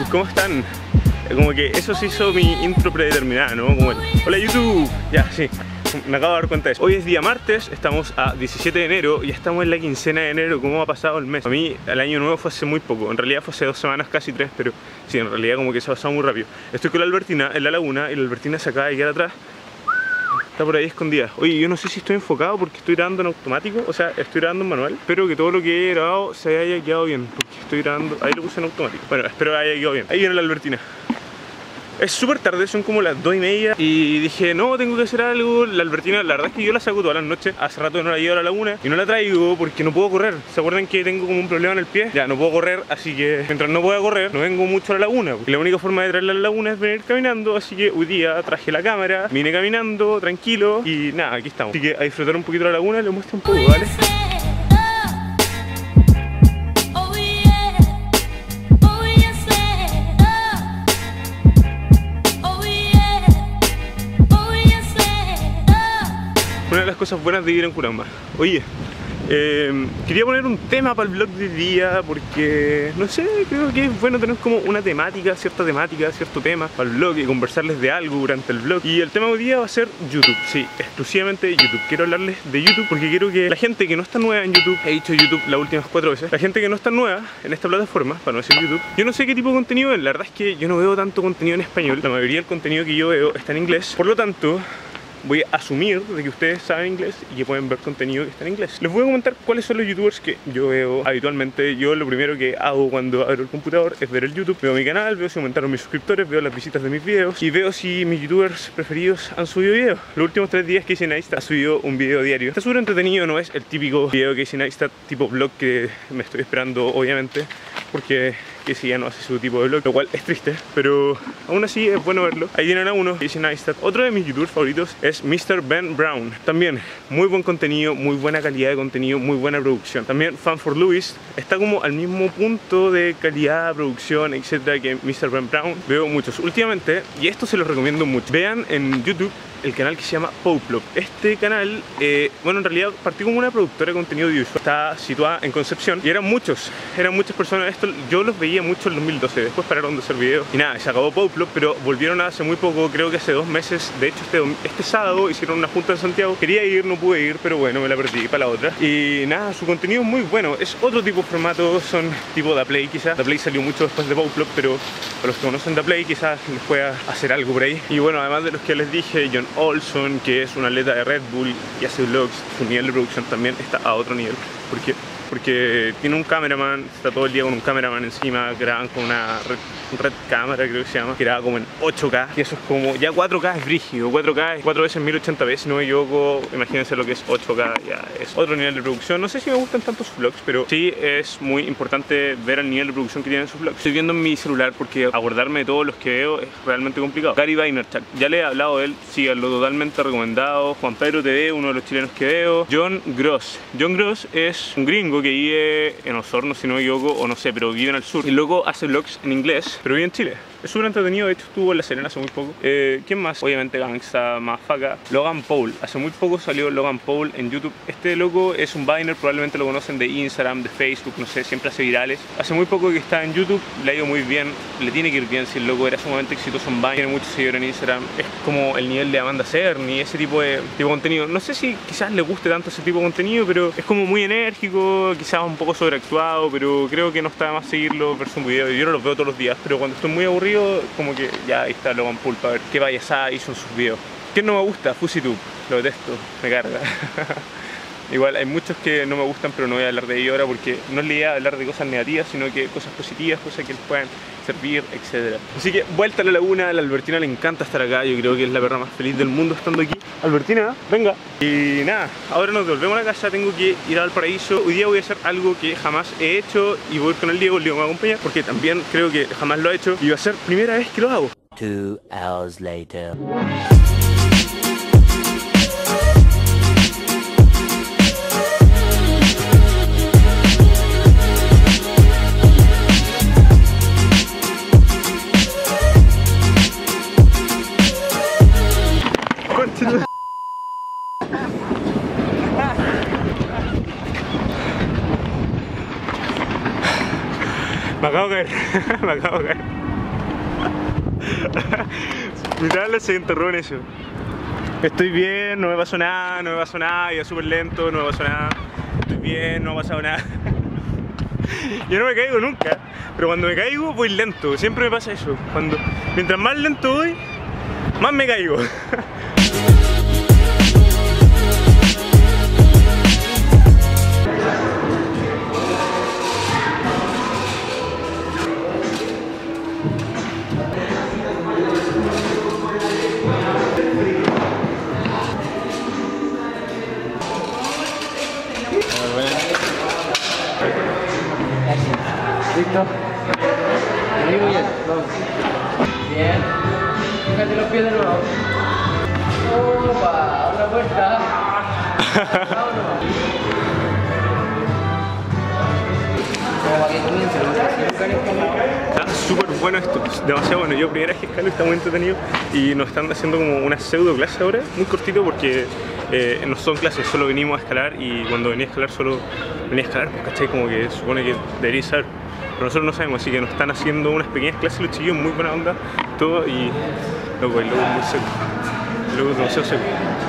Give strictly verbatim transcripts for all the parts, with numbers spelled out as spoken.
¿cómo están? Como que eso se hizo mi intro predeterminada, ¿no? Como el, hola YouTube, ya, sí. Me acabo de dar cuenta de eso. Hoy es día martes, estamos a diecisiete de enero y ya estamos en la quincena de enero. ¿Cómo ha pasado el mes? A mí el año nuevo fue hace muy poco, en realidad fue hace dos semanas, casi tres, pero sí, en realidad como que se ha pasado muy rápido. Estoy con la Albertina en la laguna y la Albertina se acaba de quedar atrás. Está por ahí escondida. Oye, yo no sé si estoy enfocado porque estoy grabando en automático, o sea, estoy grabando en manual. Espero que todo lo que he grabado se haya quedado bien, porque estoy grabando, ahí lo puse en automático. Bueno, espero que haya quedado bien. Ahí viene la Albertina. Es súper tarde, son como las dos y media y dije, no, tengo que hacer algo. La Albertina, la verdad es que yo la saco todas las noches. Hace rato que no la llevo a la laguna y no la traigo porque no puedo correr. ¿Se acuerdan que tengo como un problema en el pie? Ya, no puedo correr, así que mientras no pueda correr, no vengo mucho a la laguna. Y la única forma de traerla a la laguna es venir caminando, así que hoy día traje la cámara, vine caminando, tranquilo y nada, aquí estamos. Así que a disfrutar un poquito la laguna, les muestro un poco, ¿vale? Una de las cosas buenas de vivir en Curamba. Oye, eh, quería poner un tema para el vlog de día porque, no sé, creo que es bueno tener como una temática, cierta temática, cierto tema para el vlog y conversarles de algo durante el vlog. Y el tema de hoy día va a ser YouTube, sí, exclusivamente YouTube. Quiero hablarles de YouTube porque quiero que la gente que no está nueva en YouTube, he dicho YouTube las últimas cuatro veces, la gente que no está nueva en esta plataforma, para no decir YouTube, yo no sé qué tipo de contenido es. La verdad es que yo no veo tanto contenido en español, la mayoría del contenido que yo veo está en inglés, por lo tanto voy a asumir de que ustedes saben inglés y que pueden ver contenido que está en inglés. Les voy a comentar cuáles son los youtubers que yo veo habitualmente. Yo lo primero que hago cuando abro el computador es ver el YouTube. Veo mi canal, veo si aumentaron mis suscriptores, veo las visitas de mis videos y veo si mis youtubers preferidos han subido videos. Los últimos tres días Casey Neistat ha subido un video diario. Está súper entretenido, no es el típico video de Casey Neistat tipo vlog que me estoy esperando, obviamente, porque Casey ya no hace su tipo de vlog, lo cual es triste, pero aún así es bueno verlo. Ahí tienen a uno, Casey Neistat. Otro de mis youtubers favoritos es mister Ben Brown. También muy buen contenido, muy buena calidad de contenido, muy buena producción. También Fan for Louis está como al mismo punto de calidad, producción, etcétera que mister Ben Brown. Veo muchos últimamente y esto se los recomiendo mucho. Vean en YouTube el canal que se llama Poplop. Este canal, eh, bueno, en realidad partió como una productora de contenido audiovisual. Está situada en Concepción y eran muchos, eran muchas personas. Esto yo los veía mucho en dos mil doce, después pararon de hacer videos y nada, se acabó Poplop, pero volvieron hace muy poco, creo que hace dos meses. De hecho, este, este sábado hicieron una junta en Santiago. Quería ir, no pude ir, pero bueno, me la perdí para la otra. Y nada, su contenido es muy bueno. Es otro tipo de formato, son tipo DaPlay quizás. DaPlay salió mucho después de Poplop, pero para los que conocen DaPlay quizás les pueda hacer algo por ahí. Y bueno, además de los que les dije, John Olson, que es un atleta de Red Bull y hace vlogs, su nivel de producción también está a otro nivel. ¿Por qué? Porque tiene un cameraman, está todo el día con un cameraman encima, graban con una red, red cámara, creo que se llama, que graba como en ocho K, y eso es como, ya cuatro K es brígido, cuatro K es cuatro veces mil ochenta p, si no me equivoco, imagínense lo que es ocho K, ya es otro nivel de producción. No sé si me gustan tanto sus vlogs, pero sí es muy importante ver el nivel de producción que tienen sus vlogs. Estoy viendo en mi celular porque acordarme de todos los que veo es realmente complicado. Gary Vaynerchuk, ya le he hablado de él, síganlo, totalmente recomendado. Juan Pedro T V, uno de los chilenos que veo. John Gross, John Gross es un gringo que vive en Osorno, si no me equivoco, o no sé, pero vive en el sur. Y luego hace vlogs en inglés, pero vive en Chile. Es súper entretenido, de hecho estuvo en La Serena hace muy poco. Eh, ¿Quién más? Obviamente Gangsta, Motherfucker. Logan Paul, hace muy poco salió Logan Paul en YouTube. Este loco es un Viner, probablemente lo conocen de Instagram, de Facebook, no sé, siempre hace virales. Hace muy poco que está en YouTube, le ha ido muy bien, le tiene que ir bien si el loco era sumamente exitoso en Vine, tiene muchos seguidores en Instagram. Es como el nivel de Amanda Cerny, ese tipo de, tipo de contenido. No sé si quizás le guste tanto ese tipo de contenido, pero es como muy enérgico, quizás un poco sobreactuado, pero creo que no está de más seguirlo, ver su video. Yo no los veo todos los días, pero cuando estoy muy aburrido, como que ya ahí está Logan Paul para ver qué payasada hizo en sus videos. ¿Quién no me gusta? FusiTube, lo detesto, me carga. Igual hay muchos que no me gustan, pero no voy a hablar de ellos ahora porque no es la idea de hablar de cosas negativas, sino que cosas positivas, cosas que les puedan servir, etcétera. Así que vuelta a la laguna, a la Albertina le encanta estar acá, yo creo que es la perra más feliz del mundo estando aquí. Albertina, venga. Y nada, ahora nos devolvemos a la casa, tengo que ir al paraíso. Hoy día voy a hacer algo que jamás he hecho y voy a ir con el Diego, el Diego me va a acompañar porque también creo que jamás lo ha hecho y va a ser primera vez que lo hago. Two hours later. Me acabo de caer, me acabo de caer. Mi tablet se enterró en eso. Estoy bien, no me pasó nada, no me pasó nada, iba súper lento, no me pasó nada. Estoy bien, no me ha pasado nada. Yo no me caigo nunca, pero cuando me caigo voy lento, siempre me pasa eso. Cuando, mientras más lento voy, más me caigo. ¿Listo? Muy bien, vamos. Bien. Fíjate los pies de nuevo. Opa, otra puerta. Vámonos. Como para que comience, Está súper bueno esto, demasiado bueno. Yo primera vez que escalo, está muy entretenido y nos están haciendo como una pseudo clase ahora, muy cortito porque eh, no son clases, solo venimos a escalar y cuando venía a escalar solo venía a escalar, pues cachai, como que supone que debería saber. Pero nosotros no sabemos, así que nos están haciendo unas pequeñas clases los chiquillos, muy buena onda, todo y loco, el loco es muy seco, el loco es demasiado seco.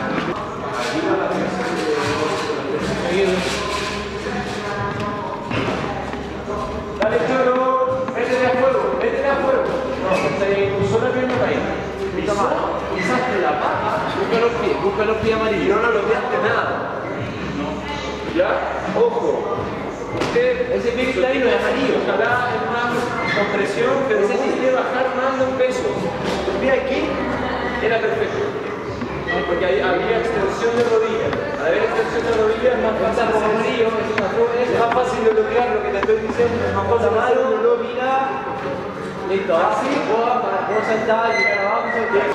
Dale, choro, métete a fuego, métete a fuego. No, te usó la pierna para ahí. Pisaste la pata. Busca los pies, busca los pies amarillos. No, no lo pisaste nada. No. ¿Ya? Ojo. Usted, ese pie que está ahí no es amarillo. Ojalá en una compresión, pero ese sí quiere bajar más los pesos. El pie aquí era perfecto. Porque había extensión de rodillas. Al haber extensión de rodillas es más fácil como amarillo, es más fácil de bloquear lo que te estoy diciendo, es más fácil de hacerlo, lo mira. Listo, así, puedo saltar, llegar abajo, saltar.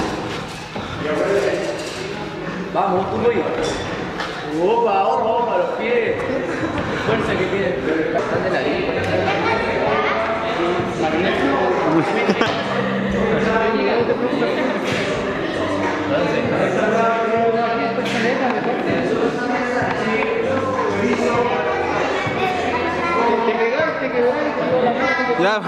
Vamos, tú voy. Opa, opa, opa, los pies. Fuerza que tiene. Están de la vida. Ya.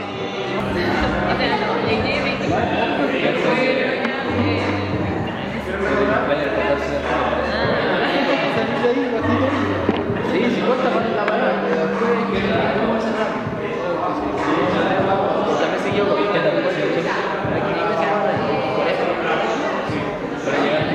Sí, si cuesta poner la mano, también se equivocó, que también por eso. Para llegar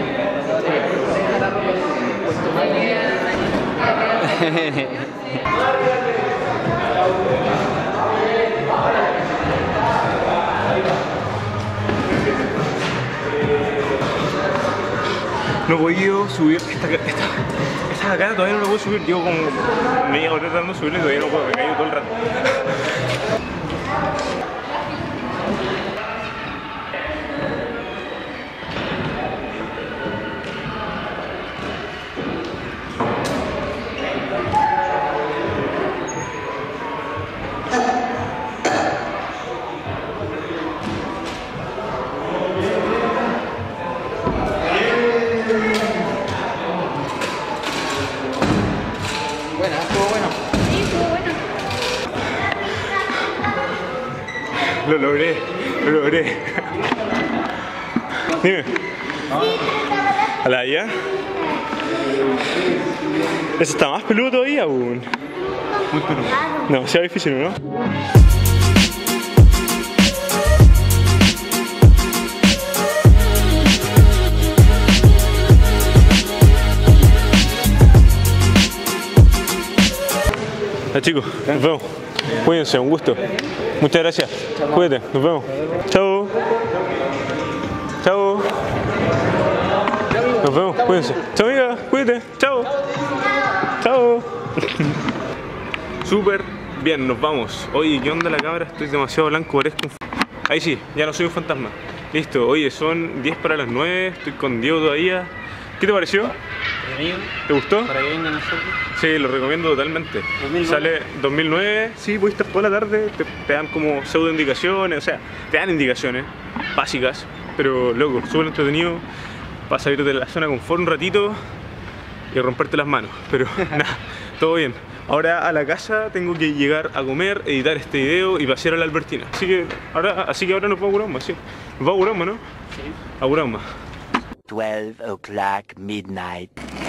No he podido subir esta, esta, esta de acá, todavía no lo puedo subir. Llevo como media hora tratando de subirla y todavía no puedo, me caigo todo el rato. Buena, estuvo bueno. Sí, estuvo bueno. Lo logré, lo logré. Dime. ¿A la ya? ¿Ese está más peludo todavía, weón? Muy peludo. No, sea difícil, ¿no? Ya chicos, nos vemos. Cuídense, un gusto. Muchas gracias. Cuídate, nos vemos. Chao. Chao. Nos vemos, cuídense. Chao amiga, cuídate. Chao. Chao. Súper bien, nos vamos. Oye, ¿qué onda la cámara? Estoy demasiado blanco, parezco un... Ahí sí, ya no soy un fantasma. Listo, oye, son diez para las nueve, estoy con Diego todavía. ¿Qué te pareció? ¿Te gustó? Para que vengan nosotros. Sí, lo recomiendo totalmente. dos mil nueve. Sale dos mil nueve, sí, puedes estar toda la tarde, te, te dan como pseudo indicaciones, o sea, te dan indicaciones básicas, pero loco, súper entretenido para salir de la zona de confort un ratito y romperte las manos, pero nada, todo bien. Ahora a la casa tengo que llegar a comer, editar este video y pasear a la Albertina. Así que ahora, así que ahora nos vamos a Gurauma, sí. Nos vamos a Gurauma, ¿no? Sí. A Gurauma. twelve o'clock midnight.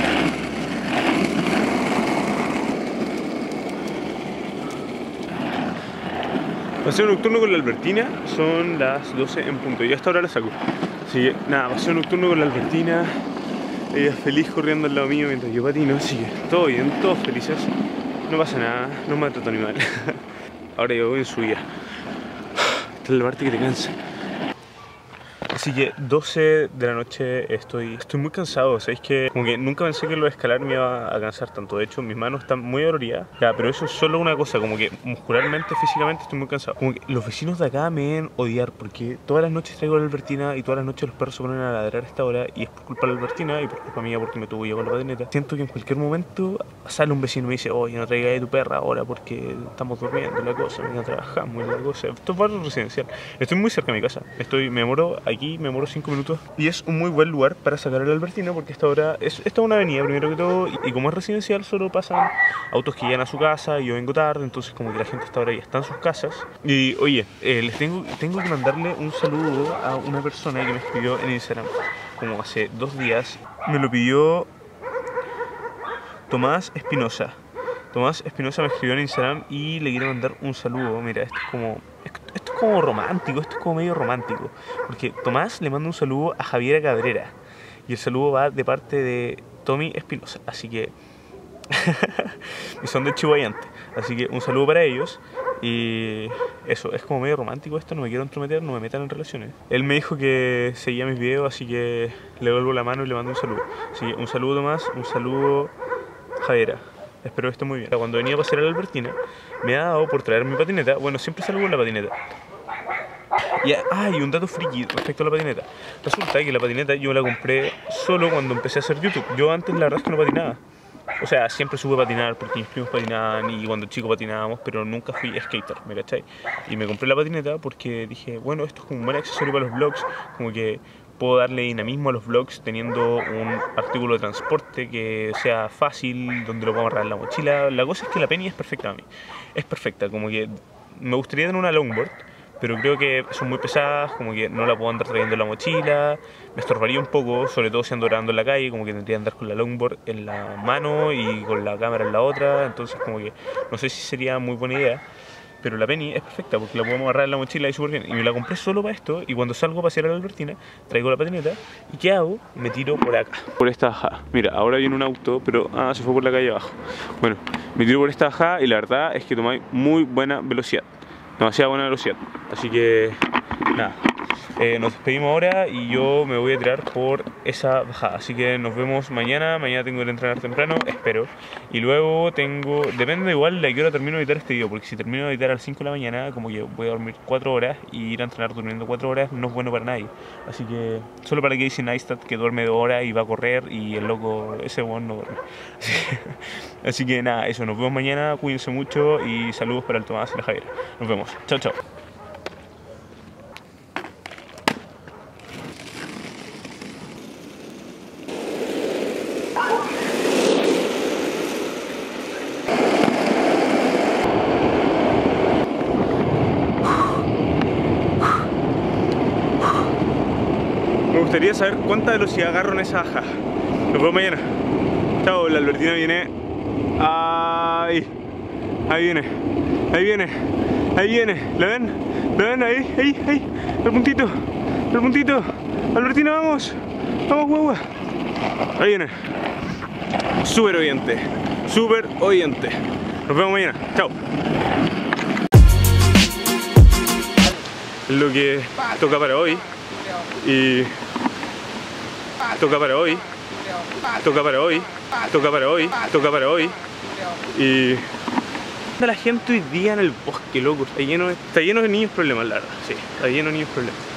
Paseo nocturno con la Albertina, son las doce en punto, y hasta ahora la saco. Así que nada, paseo nocturno con la Albertina. Ella es feliz corriendo al lado mío mientras yo patino, así que todo bien, todos felices. No pasa nada, no me trato animal. Ahora yo voy en subida. Esta es la parte que te cansa. Así que doce de la noche estoy, estoy muy cansado, ¿sabéis? Que como que nunca pensé que lo de escalar me iba a cansar tanto. De hecho, mis manos están muy doloridas, ya, pero eso es solo una cosa, como que muscularmente, físicamente estoy muy cansado. Como que los vecinos de acá me deben odiar porque todas las noches traigo la Albertina y todas las noches los perros se ponen a ladrar a esta hora, y es por culpa de la Albertina y por culpa mía porque me tuvo yo con la patineta. Siento que en cualquier momento sale un vecino y me dice: oye, no traigas a tu perra ahora porque estamos durmiendo, la cosa, no trabajamos, la cosa. Esto es barrio residencial. Estoy muy cerca de mi casa, estoy, me demoro aquí me demoro cinco minutos y es un muy buen lugar para sacar a la Albertina porque esta hora es, esta es una avenida primero que todo, y, y como es residencial solo pasan autos que llegan a su casa y yo vengo tarde, entonces como que la gente hasta ahora ya está en sus casas. Y oye, eh, les tengo, tengo que mandarle un saludo a una persona que me escribió en Instagram como hace dos días. Me lo pidió Tomás Espinosa. Tomás Espinosa me escribió en Instagram y le quiero mandar un saludo. Mira, esto es como... Esto es como romántico, esto es como medio romántico. Porque Tomás le manda un saludo a Javiera Cabrera. Y el saludo va de parte de Tommy Espinosa. Así que... y son de Chihuayante. Así que un saludo para ellos. Y eso, es como medio romántico esto, no me quiero entrometer, no me metan en relaciones. Él me dijo que seguía mis videos, así que le devuelvo la mano y le mando un saludo. Así que un saludo Tomás, un saludo Javiera. Espero que esté muy bien. Cuando venía a pasear a la Albertina, me ha dado por traer mi patineta. Bueno, siempre salgo con la patineta. Y, ah, y un dato friki respecto a la patineta. Resulta que la patineta yo la compré solo cuando empecé a hacer YouTube. Yo antes la verdad es que no patinaba. O sea, siempre supe patinar porque mis primos patinaban y cuando chicos patinábamos, pero nunca fui skater, ¿me cachai? Y me compré la patineta porque dije, bueno, esto es como un buen accesorio para los vlogs, como que puedo darle dinamismo a los vlogs teniendo un artículo de transporte que sea fácil, donde lo puedo amarrar en la mochila. La cosa es que la Penny es perfecta a mí, es perfecta, como que me gustaría tener una longboard, pero creo que son muy pesadas, como que no la puedo andar trayendo en la mochila, me estorbaría un poco, sobre todo si ando grabando en la calle, como que tendría que andar con la longboard en la mano y con la cámara en la otra, entonces como que no sé si sería muy buena idea. Pero la Penny es perfecta porque la podemos agarrar en la mochila y súper bien. Y me la compré solo para esto. Y cuando salgo a pasear a la Albertina, traigo la patineta. ¿Y qué hago? Me tiro por acá, por esta bajada. Mira, ahora viene un auto, pero ah, se fue por la calle abajo. Bueno, me tiro por esta bajada y la verdad es que tomáis muy buena velocidad. Demasiada buena velocidad. Así que, nada. Eh, nos despedimos ahora y yo me voy a tirar por esa bajada. Así que nos vemos mañana. Mañana tengo que entrenar temprano, espero. Y luego tengo... Depende igual de a qué hora termino de editar este video. Porque si termino de editar a las cinco de la mañana, como que voy a dormir cuatro horas. Y ir a entrenar durmiendo cuatro horas no es bueno para nadie. Así que solo para que Casey Neistat, que duerme dos horas y va a correr. Y el loco, ese weón no duerme. Así que, así que nada, eso. Nos vemos mañana. Cuídense mucho. Y saludos para el Tomás y la Javiera. Nos vemos. Chao, chao. Me gustaría saber cuánta velocidad agarro en esa baja. Nos vemos mañana. Chao, la Albertina viene. Ahí. Ahí viene. Ahí viene. Ahí viene. ¿La ven? ¿La ven? Ahí, ahí, ahí. El puntito. El puntito. Albertina, vamos. Vamos, guagua. Ahí viene. Súper oyente. Súper oyente. Nos vemos mañana. Chao. Lo que toca para hoy. Y toca para hoy, toca para hoy, toca para hoy, toca para hoy. Y la gente hoy día en el bosque, loco, está lleno, está lleno de niños problemas, la verdad, sí, está lleno de niños problemas.